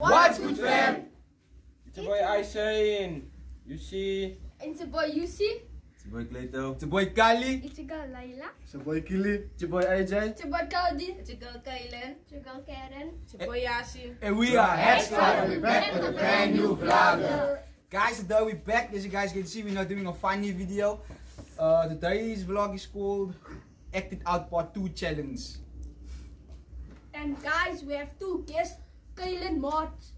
What's good, fam? It's your boy Aisha. You see? It's your boy Yusi. It's your boy Clayton. It's your boy Kali. It's your girl Layla. It's your boy Kili. It's your boy AJ. It's your boy Cody. It's your girl Kaylen. It's your girl Karen. It's your boy Yasin. And we are Hex Squad and we're back with a brand new vlog. Guys, today we're back. As you guys can see, we're not doing a funny video. Today's vlog is called Act It Out Part 2 Challenge. And guys, we have two guests, Kaylen March.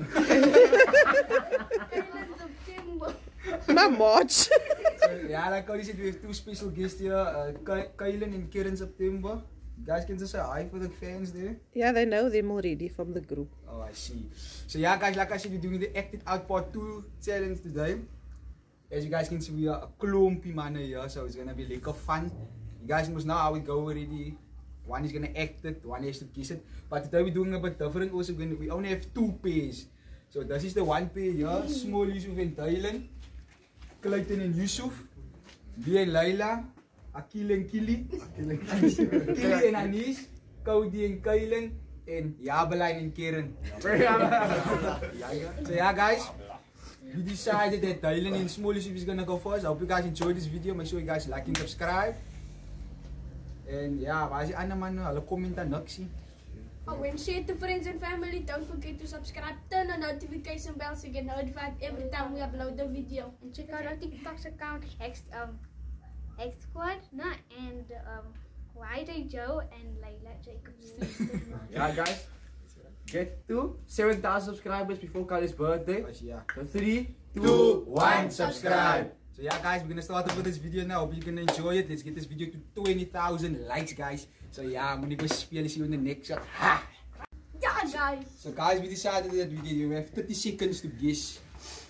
Kaylen September. My March. So, yeah, like Cody said, we have two special guests here, Kaylen and Karen September. You guys can just say hi for the fans there. Yeah, they know them already from the group. Oh, I see. So yeah, guys, like I said, we're doing the Act It Out Part 2 challenge today. As you guys can see, we are a klompie manne here, so it's gonna be lekker fun. You guys must know how we go already. One is gonna act it, one has to kiss it. But today we're doing a bit different also. We only have two pairs. So this is the one pair here, Small Yusuf and Dylan, Clayton and Yusuf, B and Layla, Akil and Kili, Kili and Anis, Cody and Kaylen, and Yabeline and Karen. So yeah, guys, we decided that Dylan and Small Yusuf is gonna go first. I hope you guys enjoyed this video. Make sure you guys like and subscribe. And yeah, waar is die ander man? Hulle comment dan niks. Oh, and share to friends and family. Don't forget to subscribe. Turn on notification bell so you get notified every time we upload the video. And check out our TikTok account, Hex Squad, and YJ Joe and Layla Jacobs. Yeah, guys. Get to 7,000 subscribers before Kali's birthday. Yeah. So 3, 2, 1, subscribe. So yeah, guys, we're gonna start off with this video now. Hope you're gonna enjoy it. Let's get this video to 20,000 likes, guys. So yeah, I'm gonna go speel. See you in the next shot. Ha! Yeah, guys. So guys, we decided that we have 30 seconds to guess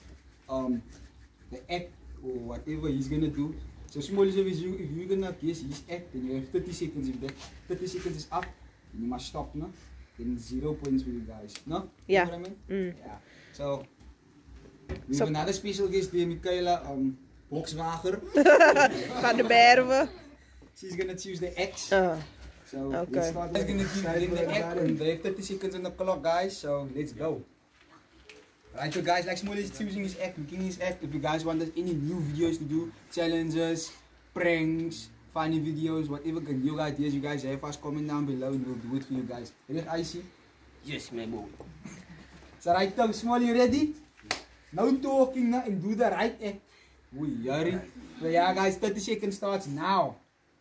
the act or whatever he's gonna do. So Small Yusuf, if you're gonna guess his act, then you have 30 seconds. If that 30 seconds is up, you must stop, no? Then 0 points for you guys, no? Yeah. You know what I mean? Yeah. So we have another special guest there, Michaela Bokswager. Van de Berwe. She's gonna choose the X. Oh. So Okay. let's start. She's gonna give them the act and they have 30 seconds on the clock, guys. So let's go. Right, so guys, like Small is choosing his act, picking his act. If you guys want us any new videos to do, challenges, pranks, funny videos, whatever new ideas you guys have, us comment down below and we'll do it for you guys. Is it icy? Yes, my boy. So right now, Small, you ready? No talking now and do the right act. We hurry. So yeah, guys, 30 seconds starts now.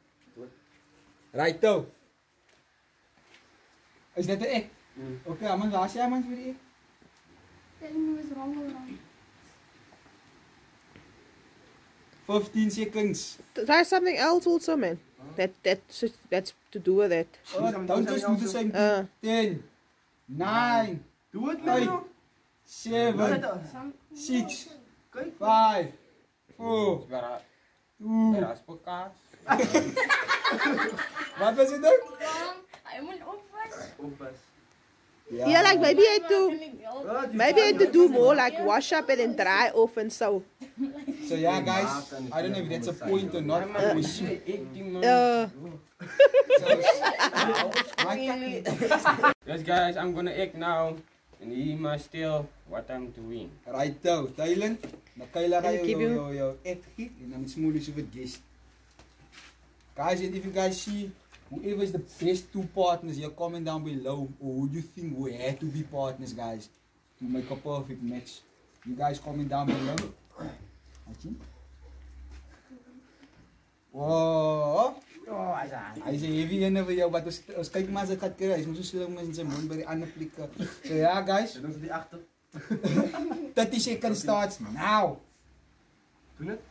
Right now. Is that the act? Okay, I'm on last year, man, for the act. Tell me what's wrong or wrong. 15 seconds. Try something else also, man. That's to do with that. Don't just do the same thing. 10, 9, do it 8, 7, 6, 5, 4, 2. Wat was het dan? I'm an office. Yeah, like maybe I had to do more like wash up and then dry off and so. So yeah, guys, I don't know if that's a point or not. Yes, guys, I'm gonna act now. And he must tell what I'm doing. Right now, Thailand. Nakailangan kayo yung act hit. And I'm Small Yusuf guest. Guys, and if you guys see whoever is the best two partners here, comment down below. Or who you think we had to be partners, guys, to make a perfect match. You guys comment down below. Wow! Hij is heavy en over jou, maar als kijk maar ze gaat krijgen, hij is zo slim met zijn mond bij de andere plikken. So ja, guys. 30 seconds starts now. Doe het.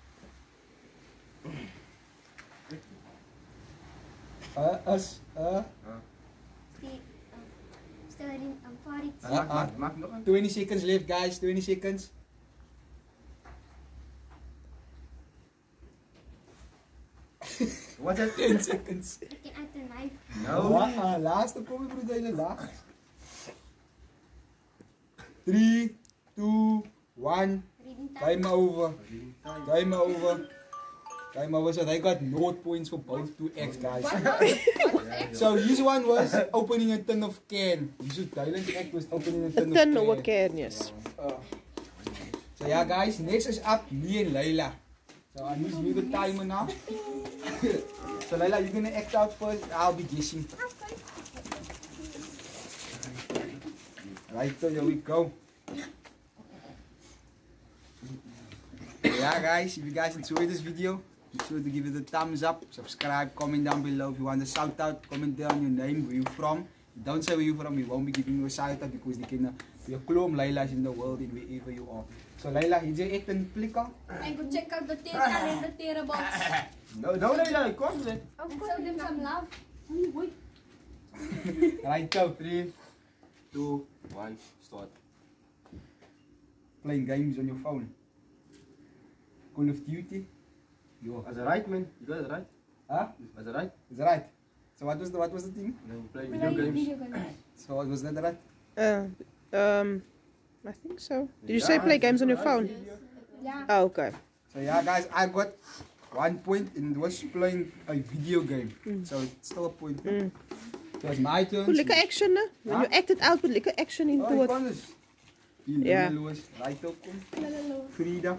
Studying party. Maak nog een. 20 seconds left, guys. 20 seconds. What's that? 10 seconds. Looking at the knife. No. Laatste kom ik broer, hele laag. 3, 2, 1. Time over. Time over. Okay, maar so they got 0 points for both 2x, guys. What was X? So his one was opening a tin of can. His Dylan's act was opening a tin A tin of or a can. can, yes. So yeah, guys, next is up me and Layla. So I need you the timer now. So Layla, you're gonna act out first. I'll be guessing. Right, so here we go. Yeah, guys, if you guys enjoyed this video, be sure to give it a thumbs up, subscribe, comment down below. If you want a shout out, comment down your name, where you're from. If you don't say where you're from, we won't be giving you a shout out because they can be a klom Layla's in the world and wherever you are. So Layla, is there echt een klik al? And go check out the calendar Terra box. No, Layla, come on. And show them some love. Right, go. 3, 2, 1, start. Playing games on your phone. Call of Duty. Yo. Was it right, man? You got it right? Huh? Was it right? Is that right? So what was the thing? And then you play video games. So what was that right? I think so. Did you say play games on your phone? Yeah. Oh, okay. So yeah, guys, I got 1 point and was playing a video game. So it's still a point. So it's my turn. Put liquor action, ne? When you act it out, put liquor action into Oh, it. yeah. Yeah. Right, okay. Frida.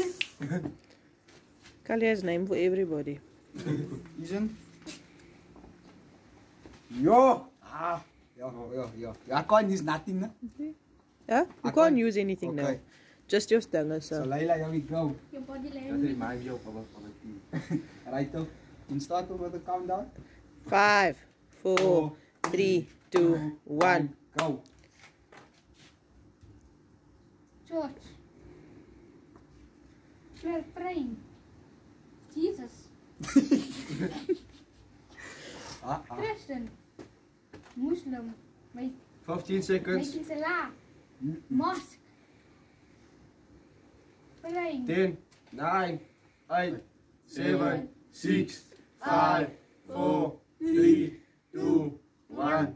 Kalia's name for everybody. Isn't? Yo! Ah! Yo. I can't use nothing, no? Yeah? You can't use anything now. Okay. Just your stangen, So so. Layla, here we go. Your body That language. reminds me of our team. Right, okay. Can start over the countdown. 5, 4, 3, 2, 1. Go. George. Claire praying. Jesus. Christian. Muslim. 15 seconds. Making salah. Mosque. Praying. 10, 9, 8, 7, 6, 5, 4, 3, 2, 1.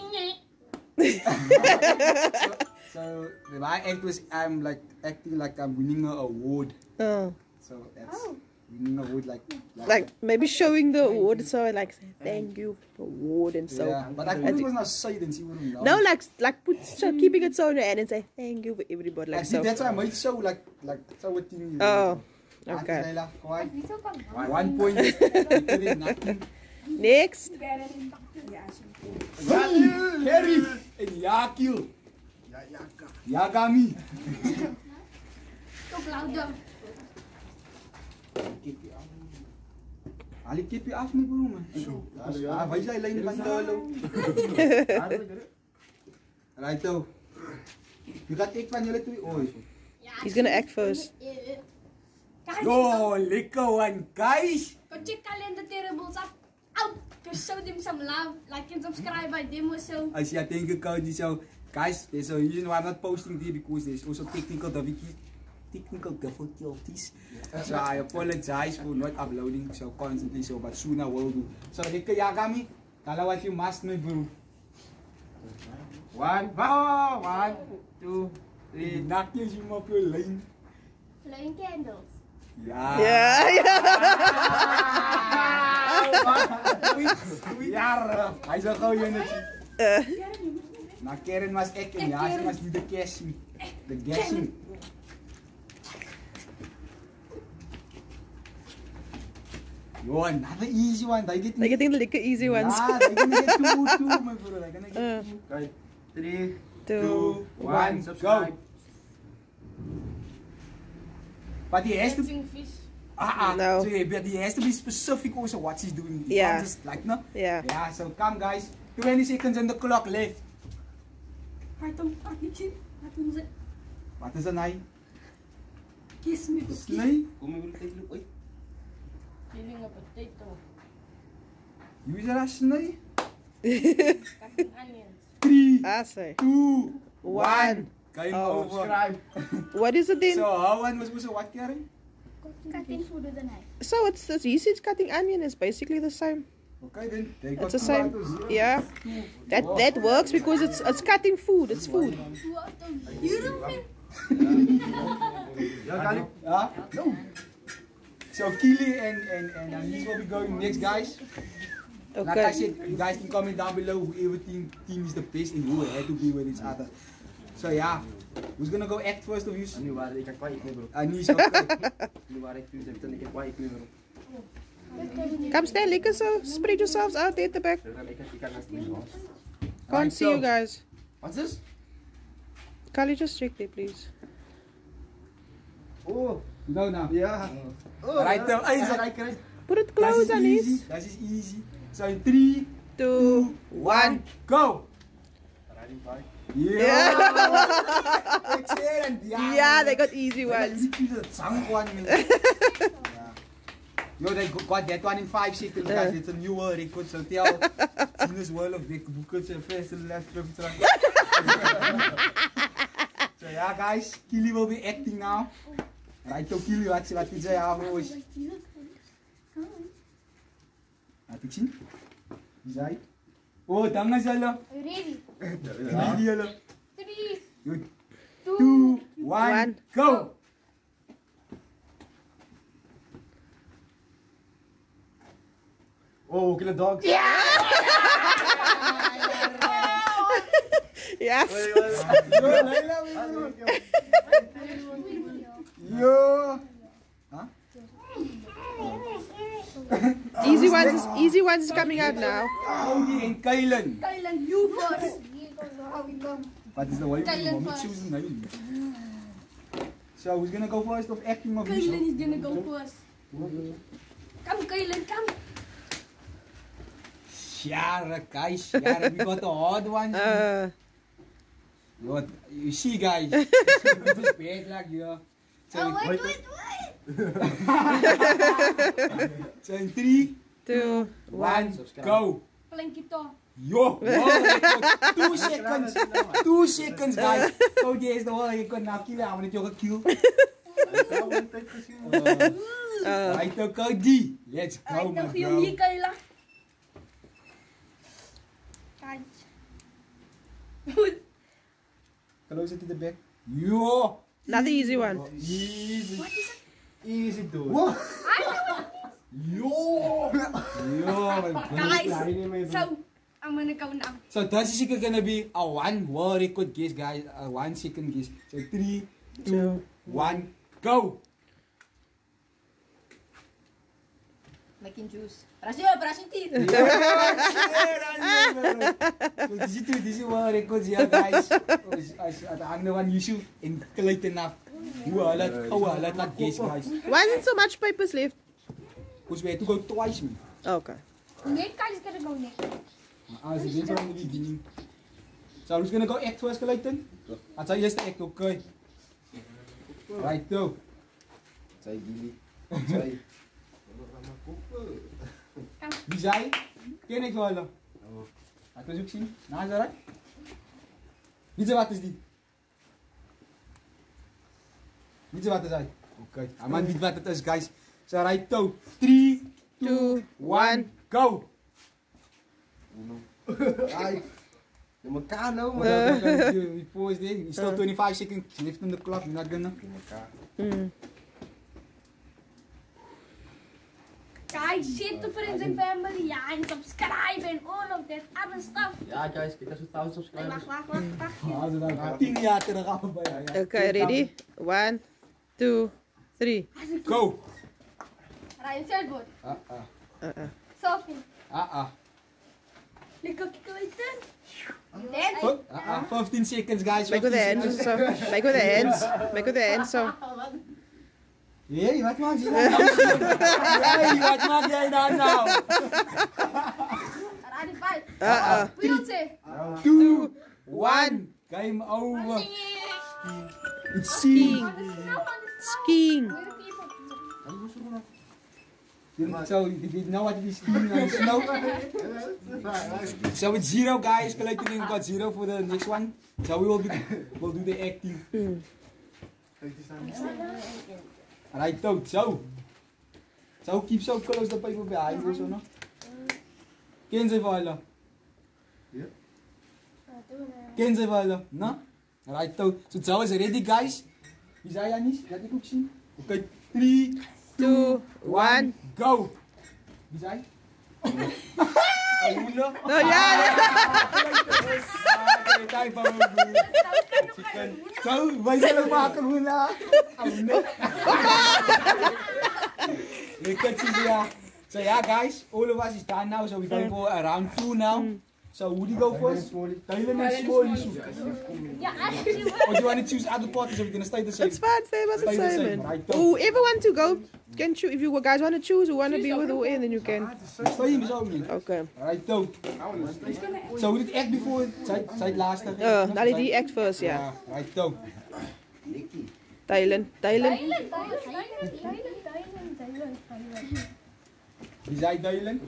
So my act was I'm like acting like I'm winning an award. Oh. So that's winning an award Like maybe showing the award, so like say thank you for the award and so. yeah, but I thought it was not silence. You wouldn't know. No, like put keeping it so in your hand and say thank you for everybody, I like see, so. that's why I made so like so a thing. Oh, Okay. okay. Layla, go on. Wieso kan 1 point. You did nothing. Next. Kerry and Yakil. Yagami. Talk louder. Ali keep je af met broer. Ah, wij zijn alleen van Dolo. Right though. Je gaat ik van jullie twee ooit. He's gonna act first. Guys, Yo, lekker one, guys. go check calendar Terra box up. Out. Go show them some love. Like and subscribe by them also. As you think about this, so guys, there's a reason why I'm not posting this because there's also technical difficulties. So I apologize for not uploading so constantly, so but soon I will do. So lekker Yagami, tell her what you must know, bro. 1, 2, 3. Knock you op your lane. Blowing candles. Ja. Yeah, Ja, hij zou gewoon hier naartoe. Maar Karen was echt en ja, ze was niet de casting. De guessing. Yo, another easy one. They get Like I think the liquor easy ones. Yeah, they're gonna get 2, my bro. They're gonna get 2. Okay. 3, 2, 1, subscribe. go. But he has to. Dancing fish. No. So but he has to be specific also what he's doing. He Yeah. can't just like no. Yeah. Yeah. So come guys. 20 seconds on the clock left. Right on. Niks in. Wat doen ze? Wat is er nou? Kiss me. Nee. Kom je weer look. Oi. Peeling a potato. User as nee. Cutting onions. 3, I say. 2, 1. 1. Game Oh. over. Subscribe. What is it then? So how one was what Karen? Cutting food with a knife. So it's he says cutting onion is basically the same. Okay then. They got It's the 2 same. out of 0. Yeah. That works because it's cutting food. It's food. What the? You don't mean? Ja, kan ik? Ja. No. So Kili and Anis will be going next, guys. Like I said, you guys can comment down below whoever team is the best and who had to be with each other. So yeah, who's gonna go act first of you? Nu waar ik kwijt mee, bro. Anis, okay. Nu waar ik nu zit, dan ik kwijt mee, bro. Come stand, lekker so. Spread yourselves out there at the back. Ik kan naast me, bro. Can't see you guys. What's this? Kali, just check there, please. Oh, Go now. ja. Right now, Put it close, that Anis. is easy. So in 3, 2, 1, go! Riding bike. Yeah! Excellent! Yeah, they got easy ones. Yo, they got that one in 5 seconds, guys. It's a new world record. So tell Guinness World of Records and first and last trip. So yeah, guys, Kili will be acting now. Right, so Kili, wat is hij aan boys? Laat ik zien. Wie zei? Oh, dan is hij. Ready? Ready, hello. 3, 2, 1, go! Oh, kill a dog. Yes. Yo! Huh? Easy ones is coming out now. Cody and Kylan. Kylan, you first. What is the way Kylan we first. choosing now? So who's gonna go first of acting of Kylan you? is gonna go first. Come, Kylan, come. Shara, guys, Shara, we got the hard ones. You see, guys, it was bad like yeah. So, Oh, wait. so in 3, 2, 1, go! Plankito. Yo! Wow, 2 seconds! 2 seconds, guys! Cody is the one you could not kill. I'm gonna kill. Right, so Cody, let's go, Alright, my dan viel bro. hier, Kylan. Close it to the back. Yo! another easy one. Easy. What is it? Easy, dude. I Yo! Yo! Guys, so I'm gonna go now. So this is gonna be a 1 world record guess, guys. A 1 second guess. So 3, 2, 1, go! Making juice. Brushing teeth. So this is world records here, guys. As the andere one, Yusuf in Clayton af. Hoe laat that guess, guys. Why isn't so much papers left? Because we had to go twice, man. Okay. Nick, Kylie's gonna go next. As ik from the beginning. So who's gonna go act first, Clayton? I'll tell you just act, okay? Right, go. Say Gilly. Say. Wie zei? Ken ik wel. Laten we eens ook zien. Nou, is dat right? Wie zei wat is die? Wie zei wat is hij? Oké, hij man weet wat het is, guys. So right, toe. 3, 2, 1, go! Ai. De elkaar nou, man. You pause there. You still 25 seconds left on the clock. You're not gonna. Guys, share to friends and family. Yeah, and subscribe and all of that other stuff. Ja, guys, kijk, dat is 1000 subscribers. Wacht. 10 jaar terug gaan we bij. Okay, ready? 1, 2, 3. Go! Ryan said good. Sophie. Lekker Clayton. Then 15 seconds, guys. Make with the hands so. Make with the hands. Make with the hands so. Hey, wat maak je nou? Hey, wat maak jij dan nou? Ryan 5. Wheelchair. 2, 1, game over. It's skiing. Skiing. So, you know what it is skiing on snow? So it's 0, guys. Collecting got 0 for the next one. So we'll do the acting. Right, so keep so close the paper behind you, so no. Ken ze vallen? Ken ze vallen? No? Right, so is ready, guys. Wie zei jij niet? Laat ik ook zien. Oké, 3, 2, 1. Go! Wie zei? Aula. Nou ja. Zo, wij zullen maken Luna. So yeah guys, all of us is done now, so we're going to go around 2 now. So who do you go first? Dylan and Smalley. Yeah, actually, Or do you want to choose other parties or we're going to stay the same? It's fine, stay about the Stay the same. same, right? Whoever want to go, can choose. If you guys want to choose who want to be with who in, then you can. Stay in zo man. Okay. Right, so. So we did act before, zij laatste. Now die act first, yeah. Yeah, right, so. Dylan. Wie zei Dylan?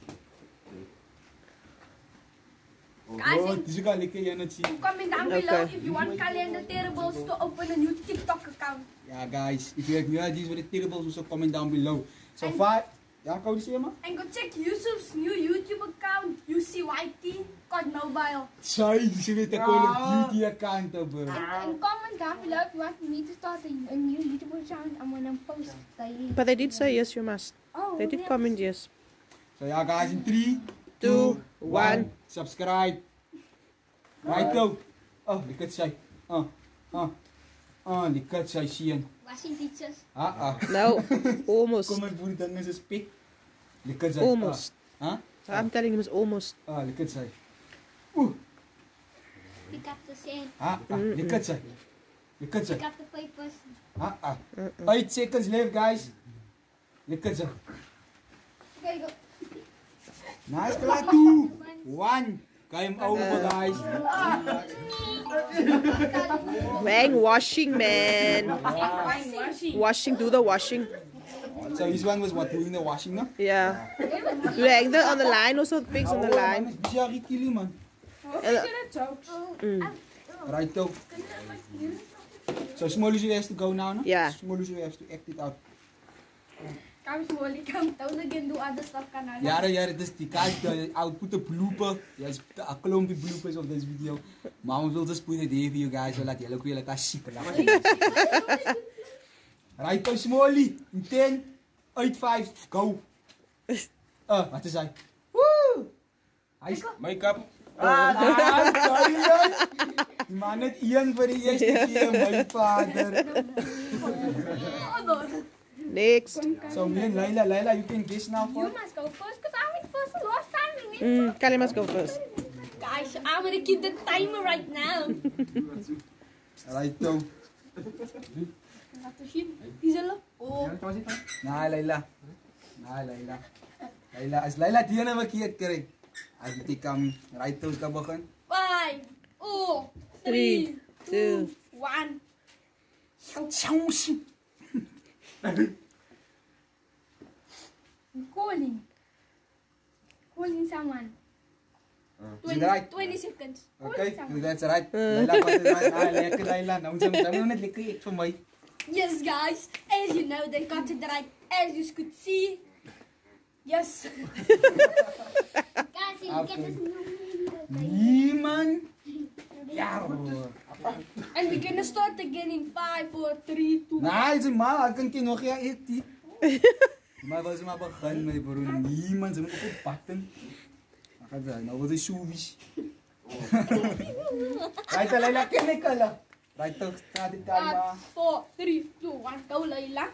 Guys, Oh, het is ook al lekker je het zien. comment down below if you want Calendar Terribles to open a new TikTok account. Yeah guys, if you have new ideas for the terribles, also comment down below. So far, ja, Cody zeg maar. And go check Yusuf's new YouTube account, UCYT, called Mobile. Zij, ze weet de Call of Duty account op. and comment down below if you want me to start a new YouTube account. I'm gonna post daily. But they did say yes, you must. Oh, They did comment yes. So ja guys, in 3, 2, 1. Subscribe. Right now. Oh, likat zij. Likat zij zien. Washing teachers. No, almost. Kom maar boer, dan is het spik. Likat zij. Almost. Huh? I'm telling him it's almost. Likat zij. Pick up the sand. Likat zij. Likat zij. Pick up the papers. 8 seconds left guys. Likat zij. Okay, go. Nice, klaar 2, 1. Game over guys. Bang, washing, man. Washing, do the washing. So this one was what, doing the washing no? Yeah. You hang the on the line also, the pigs on the line. Bizarre killie man. Right though. So Smolly has to go now, no? Yeah. Smolly has to act it out. Come Smolly, come down again, do other stuff kanaal. Ja, dus die guys, I'll put a blooper. Yes, a clumpy bloopers of this video. Mama will just put it here for you guys, so that you look like a shit. Right though Smolly, in 10, 8, 5, go. Wat is hij? Woo! Make-up. Die man net 1 voor de eerste keer, mijn vader. Next. So me and Laila, you can guess now for. You must go first because I went first the last time. Kali must go first. Guys, I'm gonna keep the timer right now. Right though. Laten zien. Wie zullen? Oh. Nah, Laila. As Laila die ene verkeerd kry. As jy kan right though kan begin. 5, 4, 3, 2, 1. Calling someone. Is it right? 20 seconds. Okay, that's right. Laila pat is right. Lekker Laila. Nou ons moet net lekker eet vir my. Yes, guys. As you know, they got it right. As you could see. Yes. Guys, you get this new video. Nee man. Ja. And we're gonna start again in 5, 4, 3, 2. Nee, is maar, ek kan jy nog ja eet. Maar was maar begin my bro. Nee man, jy moet op button. Gaan jy nou wat is so wies. Right Laila, ken ek al. Right toch, staat die timer. 4, 3, 2, 1. Go Laila.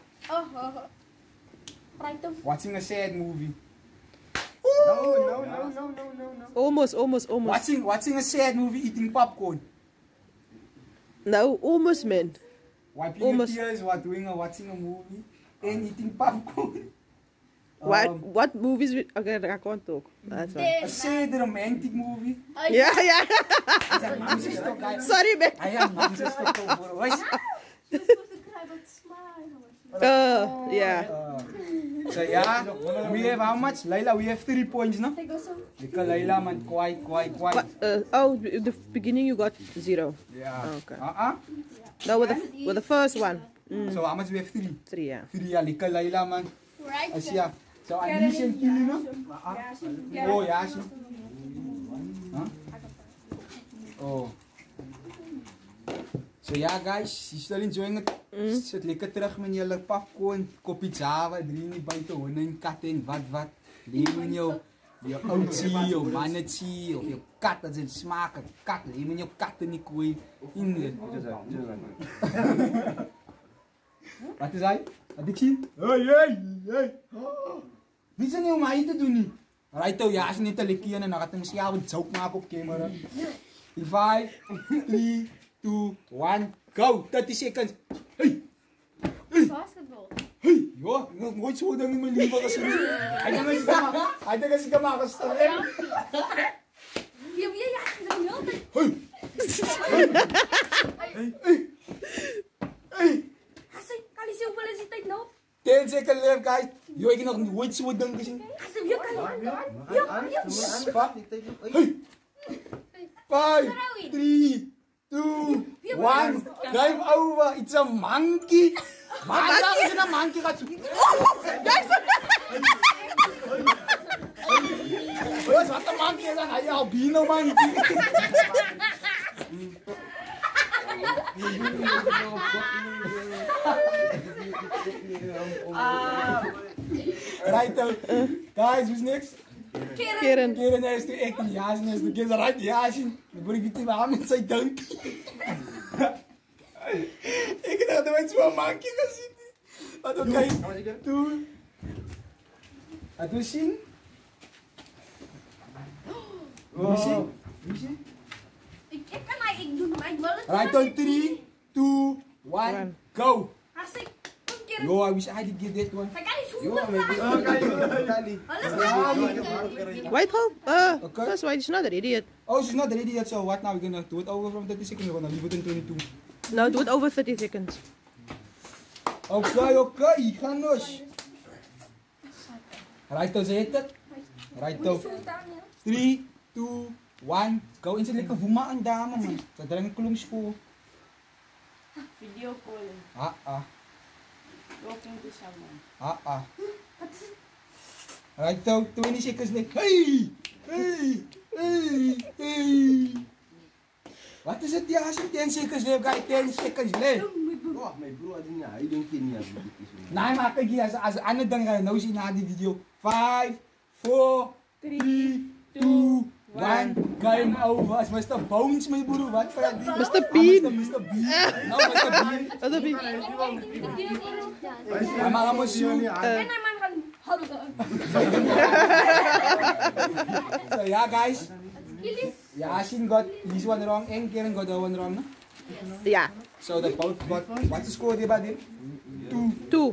Right off. Watching a sad movie. No. Almost. Watching a sad movie, eating popcorn. No, almost, man. Wiping Almost. your tears while watching a movie and eating popcorn. What movies? Okay, I can't talk. That's fine. A sad romantic movie. Yeah. Sorry. Sorry, man. I am not Yeah. So yeah, we have how much? Laila, we have 3 points, no? Take also. Because Laila man, quite. The beginning you got 0. Yeah. Okay. No, with the first one. So how much we have 3? 3, yeah. 3, yeah, like Laila man. Right. Asia. So Anisha and Kili, no? Oh, yeah, she. Huh? Oh. So yeah guys, you still enjoying it? Zit lekker terug met jullie popcorn, kopje Java, drie buiten honden, katten en wat. Leef in jou oudsie, jou mannetsie, of jou kat, dat is een smaak, kat. Leef in jou katten niet kooi. Wat is hij? Wat ik zie? Hey. Wie is er niet om mij te doen niet? Right toe, ja, ze niet te lekker en dan gaat hij misschien al een joke maken op camera. 5, 3, 2, 1, go! 30 seconds. Hey! Basketball. Hey! Joh, nooit zo ding in mijn leven gezien. Hij denkt als ik hem aan gestaan heb. Ja, dat is heel tijd. Hey! Hassan, kan je zien hoeveel is die tijd nou? 10 seconds left, guys. Joh, ik heb nog nooit zo ding gezien. Hassan, je kan je. Hey! 5, 3, 2, 1. Game over. It's a monkey. Waarom is het een monkey? Wat een monkey is dat? Hij is albino monkey. Right out. Guys, who's next? Keren. Keren is de echt een Yasin is de kids right Yasin. Dan word ik niet meer aan met zijn dank. Ik dacht dat wij zo'n monkey gezien. Wat oké. Doe. Laten we zien. Wie zien? Ik kan hij, ik doe maar, ik wil het. Right on 3, 2, 1, go. Hassan, kom keer. Yo, I wish I had get that one. Hij kan niet zo goed. Wait, hold. Okay. That's why she's not an idiot. Oh, she's not ready yet, so what now? We're gonna do it over from 30 seconds. We're gonna leave it in 22. No, do it over 30 seconds. Okay, gaan nos. Right to zet het. Right to. 3, 2, 1, go. In zijn lekker woema aan dame, man. Ze drinken klomspoor. Video calling. Talking to someone. Right to, 20 seconds left. Hey! Wat is het? Ja, 10 seconds left, guys. 10 seconds left. Oh, my bro, I don't care. Nee, maar kijk hier, als een ander ding ga je nou zien na die video. 5, 4, 3, 2, 1, game over. Als Mr. Bones, mijn broer, wat voor die? Mr. Bean. Mr. Bean. Nou, Mr. Bean. Mr. Bean. Ja, maar allemaal zo. En hij man gaan houden. So, yeah, guys. Yeah, Ashin got this one wrong and Karen got that one wrong, no? Yeah. So, the both got, what's the score there, buddy? 2.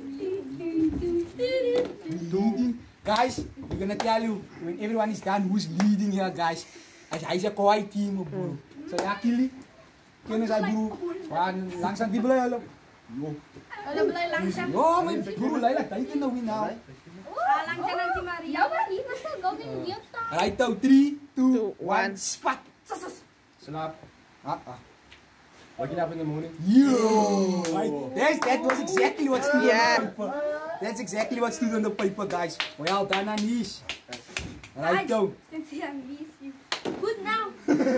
Leading. Guys, we're gonna tell you when everyone is done who's leading here, guys. As hij is een kwaai team, bro. So ja, Kili. Kennen zij, bro. Waan langzaam die blij, yo. Dan blij langzaam. Yo, mijn bro, Laila, tijd in de win now. Langzaam aan die Maria. Ja, maar hier was het wel in de wereld. Right now, 3, 2, 1, spat. Slaap. Waking up in the morning. Yo! That was exactly what stood on the paper. That's exactly what stood on the paper, guys. Well done, Anish. Right now. Good now.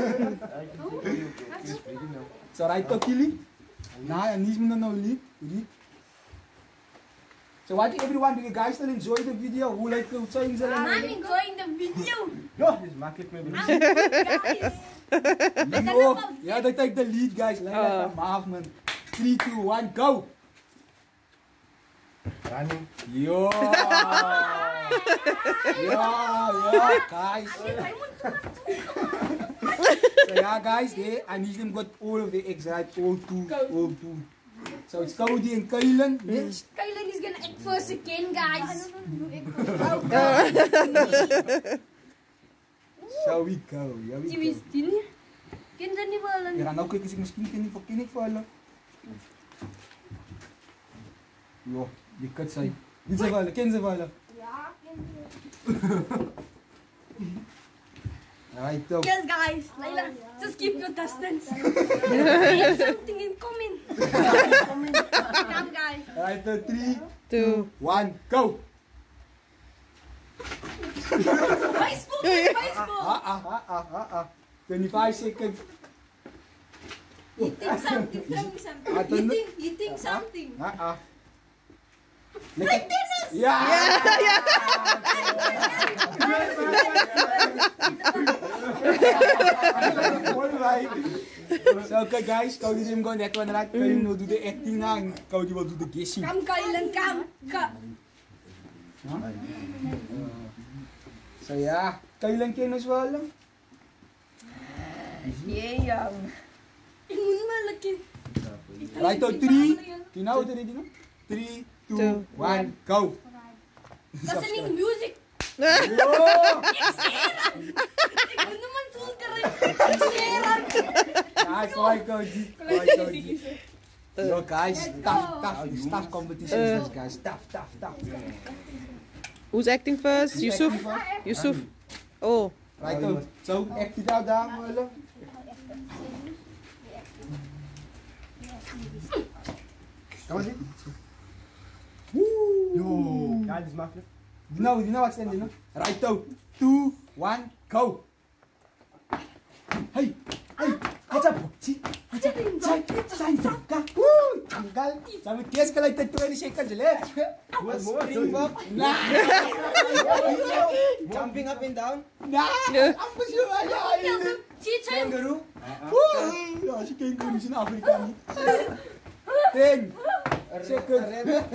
So right now, Kili. Nah, Anish moet nou lead. So what did everyone, do you guys still enjoy the video? Hoe like the change? I'm enjoying the video. Ja, Dit is makkelijk met broer. I'm good, guys. yo. Ja, dat take the lead, guys. Laila, maaf man. 3, 2, 1, go. Running. Yo. Ja, guys. So yeah, guys, there Anish them got all of the eggs right, all two. So it's Cody and Kylan. Next. Kylan is gonna act first again, guys. Shall we go? Ja, we Die is go. die niet. Ken ze niet wel. Ja, nou kijk eens, ik misschien ken ik voor hulle. Jo, die kut zijn. Niet zo hulle, ken ze voor hulle. Ja, ken ze. Right, so. Yes, guys. Laila, just keep your distance. We have something in common. Come, guys. Right, so 3, 2. 1, go. Baseball, baseball. 25 seconds. You think something, tell me something. You think something. Like tennis! Yeah! Alright. So okay guys, Cody is going net one right. Cody will do the acting now and Cody will do the guessing. Come Kailan, come. So yeah, Kailan kennis wel lang? Yeah. Ik moet maar lekker. Right out 3. You know what ready no? 3, 2, 1, go. Dat is niet music. Yo! Ik moet naman zo keren. Guys, why Cody? Yo guys, tough competition guys. Tough. Who's acting first? Yusuf? Yusuf. Oh. Right out. So act it out daar wel. Come on. Yo. Ja, dit is makkelijk. You know what's in, you know? Right out. 2, 1, go. Hey. What's up? See? Sign. Woo! Tanggal. Sabi kiss ka like 20 seconds left. Springbok. Jumping up and down. Amper so ala. Kangaroo. Woo! Ja, si kangaroo in Afrika nie. 10 seconds.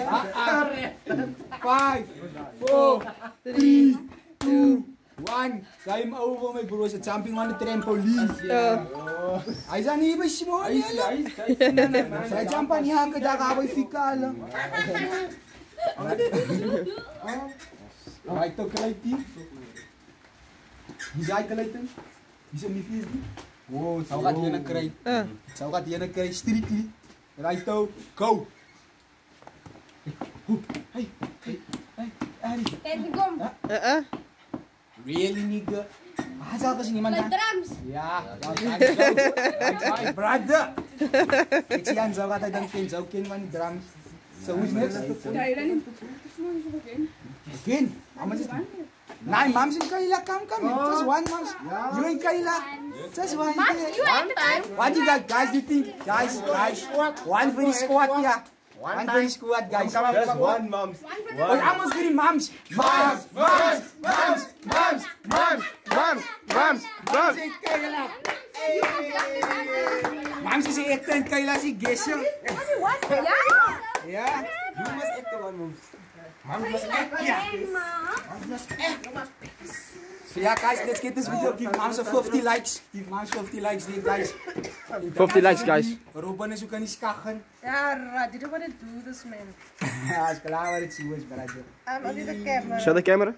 5, 4, 3, 2, 1. Game over my bro. It's jumping on the trampoline. Hij zijn niet bij Simon. Hij jump aan die hakken, daar gaan we fikalen. Hij toch gelijk die. Die zei gelijk dan. Die zijn niet vies die. Wow, zo gaat hij naar krijgen. Zo gaat hij naar krijgen, strictly. Right toe, go. Hey. Kijk, kom. Really nigga. Asal kasi naman Like drums. Ja, my brother. Ik zie aan zo gaat hij dan zo ken van die drums. So who's next? Again. Mama just. Nee, mom's in Kayla, come. Just one, moms. You in Kayla. Just one. What you got, guys? You think, guys? One for the squad, yeah. One for the squad, guys. Just one, moms. Oh, almost for the moms. Moms in Kayla. Moms is echt in Kayla, si Gesho. Ja. You must act the one, moms. So yeah guys, let's get this video. Give moms a 50 likes. Give moms 50 likes there guys. 50 likes guys. Robin is ook aan die skachen. Yeah, I didn't want to do this, man. Ja, is klaar wat het zo is, brother. I'm under the camera. Show the camera.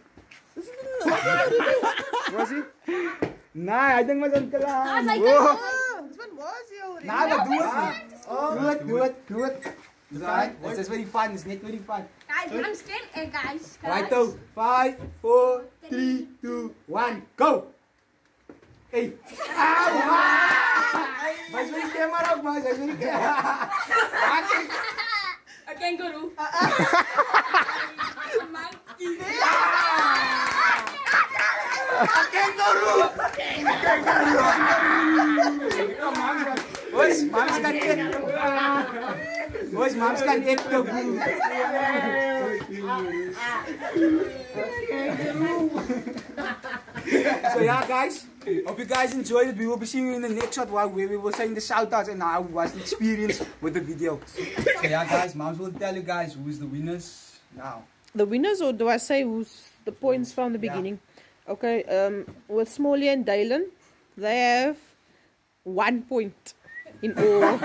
Was hij? Nee, hij denkt maar zo klaar. This one was you already. Nee, dat doe het. Doe het. Right, this is very fun. It's not very fun. Guys, I'm scared, guys. Right, so 5, 4, 3, 2, 1, go! Hey! Mas wil ik maar ook, maar wil ik. A kangaroo. A kangaroo! Boys, moms kan eet. Boys, moms kan eet kangaroo. So yeah guys, hope you guys enjoyed it. We will be seeing you in the next shot where we will say the shoutouts and how was the experience with the video. So yeah guys, moms will tell you guys who is the winners now. The winners, or do I say who's the points from the beginning? Okay, with Smalley and Dylan, they have 1 point in all.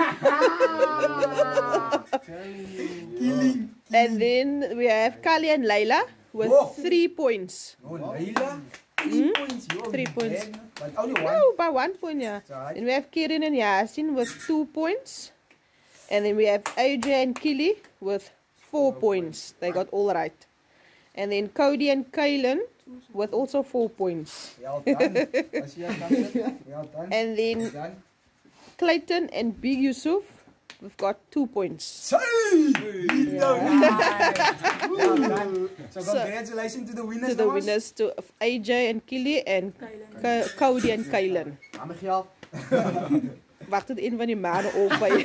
And then we have Kali and Layla with 3 points. Oh, Layla? 3 points. 3 points. But only one. No, by 1 point, yeah. Right. Then we have Kirin and Yasin with 2 points. And then we have AJ and Kili with 4 points. They got all right. And then Cody and Kaylin with also 4 points. Well done. Well done. And then Clayton and Big Yusuf, we've got 2 points. Well done. So congratulations to the winners. To the winners, to AJ and Kili and Cody and Kaylin. wacht tot een van die mannen open.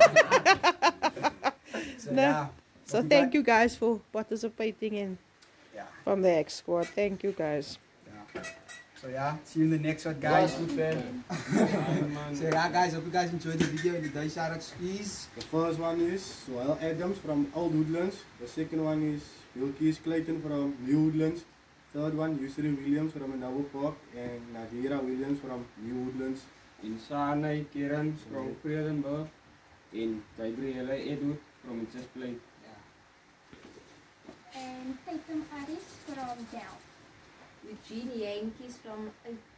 So, No. yeah. So thank you guys for participating in Yeah. from the X Squad. Thank you guys. Yeah. So yeah, see you in the next one, guys. Good fan. So yeah, guys, hope you guys enjoyed the video. And the shoutouts is The first one is Sohail Adams from Old Woodlands. The second one is Bilkis Clayton from New Woodlands. Third one, Yusri Williams from Nabo Park. And Nadira Williams from New Woodlands. In Sanai Kiran from Vredenburg. In Gabriela Edward from Just Play. And Tatum Aris from Dell. Eugene Yankees from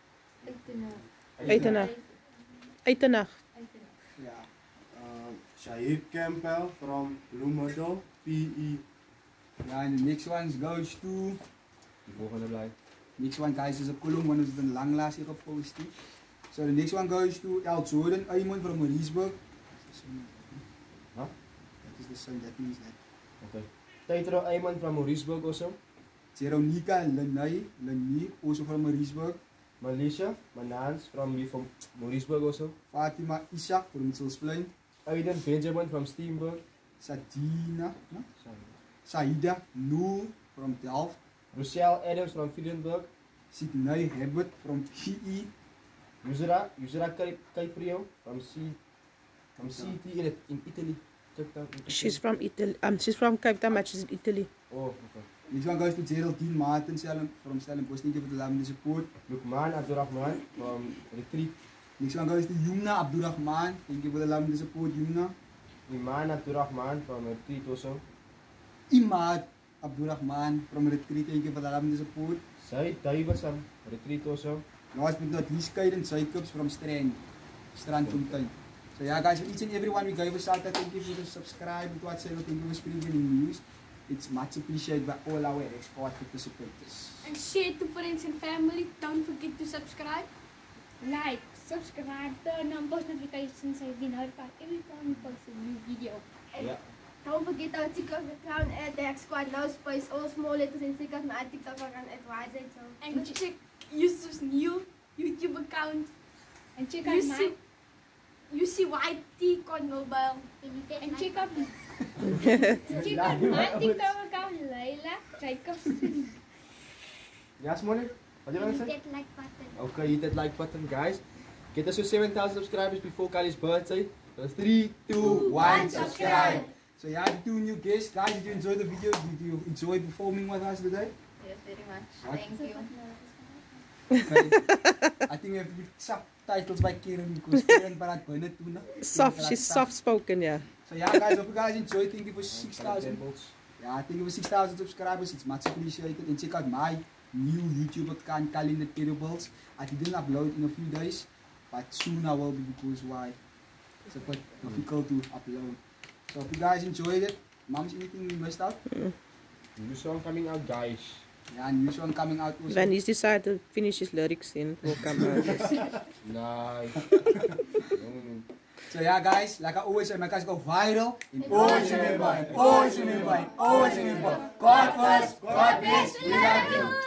Uitenacht. yeah. Shahid Campbell from Blue Meadow, PE. Yeah, and the next one goes to Die volgende blijft. next one, guys, is a column one is een lang laas hier gepost. So the next one goes to El Jordan Aymon from Mauriceburg. Huh? That is the same, that means that. Okay. Tetro Ayman from Mauriceburg also. Jeronica Lenay, also from Mauriceburg. Malaysia Manans from Mauriceburg also. Fatima Ishak from Mitchell's Plain. Aiden Benjamin from Steenburg. Sadina, no? Saida Noor from Delft. Rochelle Adams from Friedenburg. Sydney Herbert from PE. Yusra Caiprio from CT in Italy. Cape Town, in She's Italy. from Italy. She's from Cape Town, but she's in Italy. Oh, okay. Next one goes to Geraldine Martin from Stellenbosch. Thank you for the support. Lukman Abdurrahman from Retreat. Next one goes to Yumna Abdurrahman. Thank you for the support, Yumna. Iman Abdurrahman from Retreat also. Imad Abdurrahman from Retreat. Thank you for the support. Said Davis from Retreat also. Last but not least, Kaiden Jacobs from Strandfontein. So yeah, guys, for each and every one we gave a shout out. Thank you for the subscribe to what channel. Thank you for spreading the news. It's much appreciated by all our export participators. And share to friends and family. Don't forget to subscribe. Like, subscribe, turn on post notifications so you be notified every time we post a new video. Yeah. Don't forget our TikTok account at the X Squad, no space, all small letters and stickers. My TikTok account at YZ. So. And go check Yusuf's new YouTube account. And check out mine. UCYT on mobile. And check out my TikTok account, Layla Jacobs. Yes, Molly? What do you want to say? Hit that like button. Okay, hit that like button, guys. Get us to 7,000 subscribers before Kali's birthday. So 3, 2, 1, subscribe. So yeah, the two new guests. Guys, did you enjoy the video? Did you enjoy performing with us today? Yes, very much. What? Thank you. Okay. I think we have to put subtitles by Karen because Karen praat bijna toe. She's soft spoken, yeah. So yeah, guys, hope you guys enjoyed. Thank you for 6,000. Yeah, thank you for 6,000 subscribers. It's much appreciated. And check out my new YouTube account, Calendar Terribles. I didn't upload in a few days, but soon I will be because why? It's a bit difficult to upload. So hope you guys enjoyed it. Mom's anything we missed out? New song coming out, guys. Yeah, new song coming out also. When he's decided to finish his lyrics, then it will come out. Nice. So yeah, guys, like I always say, my guys go viral. And always remember, and always remember, and always remember. God first, God bless, we love you.